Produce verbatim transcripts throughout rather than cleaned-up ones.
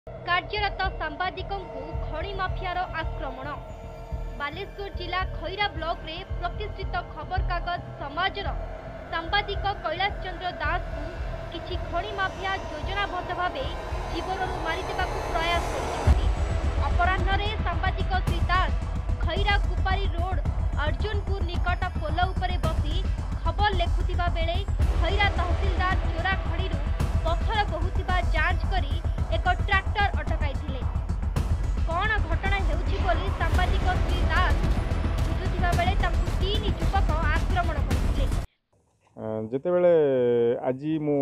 कार्यरत सांबादिकों खणी माफियार आक्रमण। बालेश्वर जिला खैरा ब्लॉक रे प्रतिष्ठित खबर कागज समाजर सांबादिक कैलाश चंद्र दास को किछि खणी माफिया योजनाबद्ध भावे जीवन मारिदेवा प्रयास करिसेंति। अपराह्न सांबादिक श्री दास खैरा कुपारी रोड अर्जुनपुर निकट पोल उपरे बसी खबर लेखुथिबा बेले खैरा तहसीलदार चोरा खड़ी पत्थर बहुथिबा जांच करी एक ट्रैक्टर अटकाई। कौन घटना हेउछि बोली सांबादिक श्री दास बुझुथिबा बेले ताकु तीन युवक आक्रमण करथिले। जेतेबेले आज मु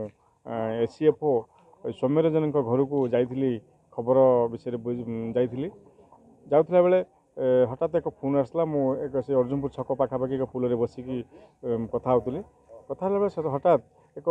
एसीएफओ सौम्यरंजन घर को जाइथिली खबर विषय जाइथिली जाउथला बेले हठात एक फोन आसला। मु एक से अर्जुनपुर छक पाखापाखि एक पुल बसिकी कथा होतली कथा बेले हठात एक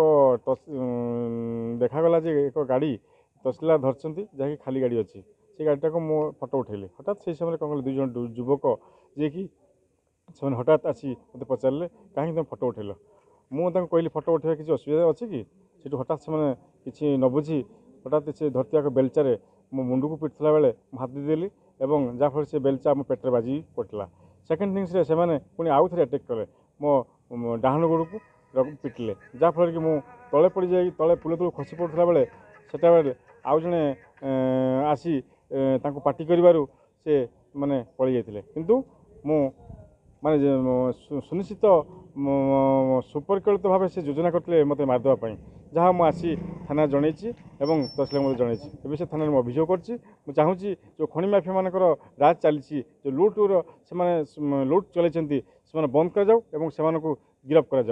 देखागला जे एक गाड़ी तहसीलदार धरती जहाँकि खाली गाड़ी अच्छी से गाड़ीटा को मु फटो उठेली। हठात से समय कौन कल दुई जन युवक जी कि से हठात आसी मत पचारे कहीं तुम फटो उठेल। मुझे कहली फटो उठे किसी असुविधा अच्छी कि सीटू हठात से किसी न बुझी हठात से धरती बेलचारे मो मुंड को पिटला बेले हाथ देदेली और जहाँफल से बेलचा मो पेट्रे बाजी पड़ता। सेकेंड थिंग्स से पुणी आउ थे अटैक कले मो डाहाण गोड़ को पिटिले जहाँफल कि मुझे तले पड़ जाए तले पुल तक खसी पड़ता बेले सेटा बेले आउ जड़े आसी पार्टी करू से माने पलि जाते किंतु मु माने सुनिश्चित सुपरिकल्पित भाव से योजना करते मत मारिदेवाई जहाँ मुझे आसी थाना जन तहसील मत जन से थाना अभियोग कर चाहूँगी जो खଣି माफिया मानकर राज चली जो लुट्र से लुट चलती से बंद कर गिरफ्त कर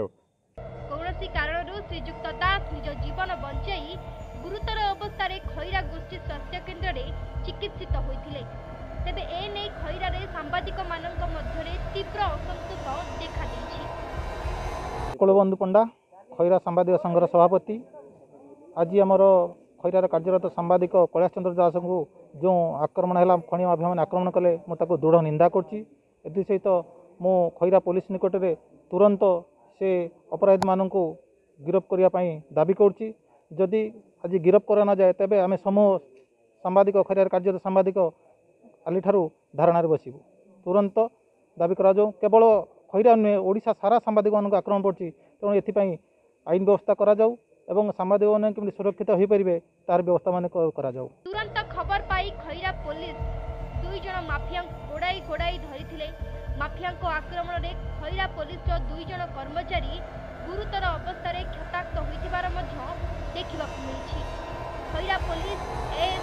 श्रीजुक्त दास निज जीवन बंचाई गुरुतर अवस्था खैरा गोष्ठी स्वास्थ्य केन्द्र में चिकित्सित होते। तेबे एने खैरा सांबादिक मानक मध्य तीव्र असंतोष देखा देछि। कुलबंधु पंडा खैरा सांबादिक संघर सभापति आज आमर खैरार कार्यरत सांबादिक कैलाश चंद्र दास को जो आक्रमण है खଣି माफिया मैंने आक्रमण कले मुझे दृढ़ निंदा करछि। सहित मु खैरा पुलिस निकट में तुरंत से अपराधी मानक गिरफ्त करने दाबी करुच्ची। जदि आज गिरफ्त करा न जाए तेबे आमे समूह सांबादिक खैरार कार्यरत सांबादिक काली ठारू धारणा बसबू। तुरंत दाबी करा जाऊ केवल खैरा नुहे ओडिशा सारा सांबादिक मान आक्रमण पड़ी तेणु एथिपाई आईन व्यवस्था करा जाऊ एवं सांबादिक मैंने केमि सुरक्षित हो पारे तार व्यवस्था मान करा जाऊ। तुरंत खबर पाई खैरा पुलिस दुई जन माफिया गोड़ाई गोड़ाई धरी माफिया आक्रमण में खैरा पुलिस दुई जन कर्मचारी गुरुतर अवस्था क्षताक्त होइथिबार मध्य देखिबाकु मिलिछि। खैरा पुलिस ए